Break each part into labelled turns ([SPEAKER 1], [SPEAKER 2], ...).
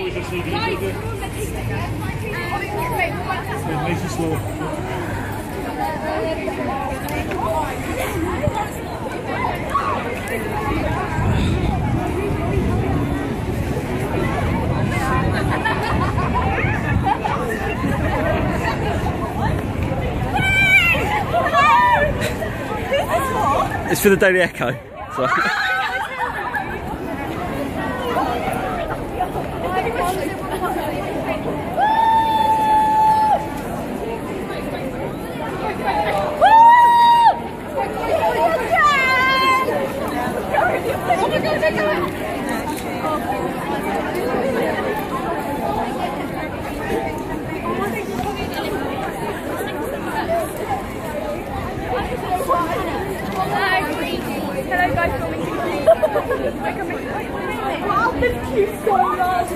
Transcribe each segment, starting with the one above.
[SPEAKER 1] Nice and slow.
[SPEAKER 2] It's for the Daily Echo. So.
[SPEAKER 3] Hello guys, wow, thank you so much.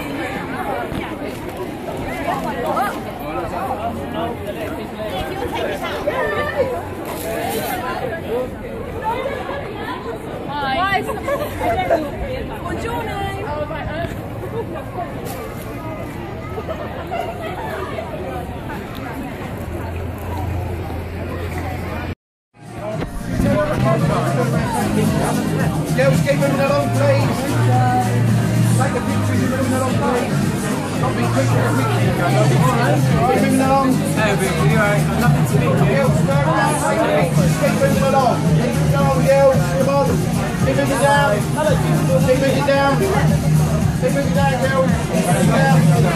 [SPEAKER 3] Hi. Buongiorno.
[SPEAKER 4] Girls, keep moving along, please. Take the pictures, keep moving along, please. Not be quick, keep moving along. Hey, nothing to meet you. Girls, go around, take the pictures, keep moving along. Come on, girls, come on. Keep moving down. Keep moving down. Keep moving down, girls. Keep moving down.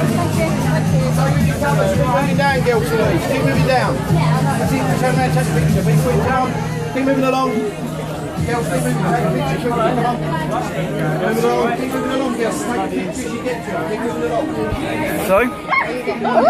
[SPEAKER 4] Keep moving down, girls, please. Keep moving down. That's it, turn around, take the picture. Be quick, down. Keep moving along. Girls, keep moving along. Take a picture, come on. Keep moving along, girls. Take the pictures you get to. Keep moving along.
[SPEAKER 2] Sorry?